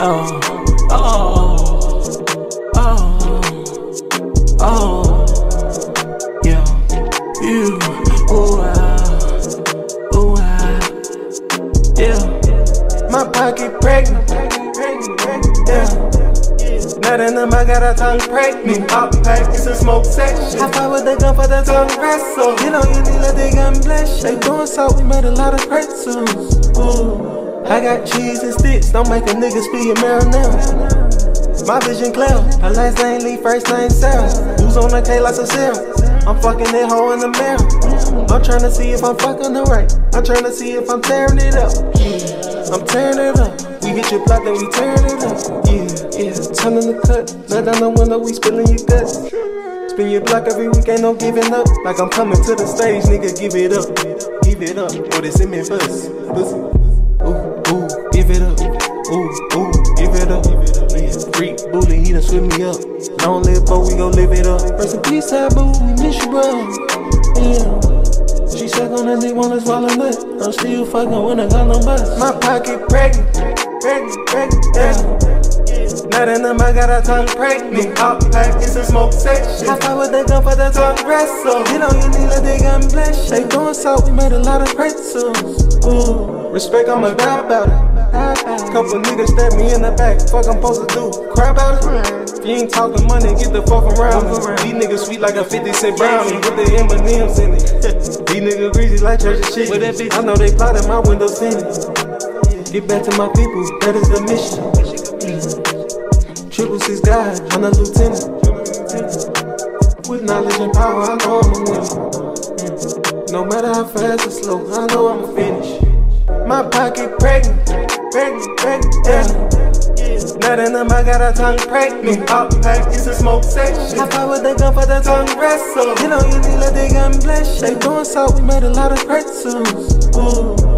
Oh, oh, oh, oh, yeah, you, ooh, yeah. My pocket pregnant, yeah. Not in them, I got a tongue pregnant. Pop pack, it's a smoke section. I fight with the gun for the tongue wrestle. You know you need let the gun bless you. They doing salt, we made a lot of pretzels. Ooh, I got cheese and sticks, don't make a nigga spill your marinara. My vision clear, her last name Lee, first name Sarah. Who's on the K like a Sarah? I'm fucking that hoe in the mirror. I'm trying to see if I'm fucking the right. I'm trying to see if I'm tearing it up. Yeah, I'm tearing it up. We hit your block, then we tearing it up. Yeah, turning the cut. Let down the window, we spilling your guts. Spin your block every week, ain't no giving up. Like I'm coming to the stage, nigga, give it up. Give it up, or they send me bus. Ooh, give it up. Ooh, give it up. Yeah, freak bully, he done swim me up. Long live boat, we gon' live it up. Rest in peace, boo, we miss you, bro. Yeah. She suck on that dick, wanna swallow nut. I'm still fucking when I got no bus. My pocket pregnant, yeah. Not in them, I got a tongue pregnant. Pop pack, it's a smoke section. I fight with the gun for the tongue wrestle. You know you need let the gun bless you. They doing salt, we made a lot of pretzels. Ooh, respect, I'ma die about it. Couple niggas stab me in the back. Fuck I'm supposed to do, cry about it. If you ain't talking money, get the fuck around. These niggas sweet like a 50-cent brownie with the M&M's in it. These niggas greasy like church and shit. I know they plotting my window sentence. Get back to my people, that is the mission. 666 guys, I'm a lieutenant. With knowledge and power, I know I'ma win. No matter how fast or slow, I know I'ma finish. My pocket pregnant, yeah. Not in them, I got a tongue pregnant. Pop pack, it's a smoke section. I fight with the gun for the tongue wrestle. You know you need let the gun bless you. They doing salt, we made a lot of pretzels. Ooh.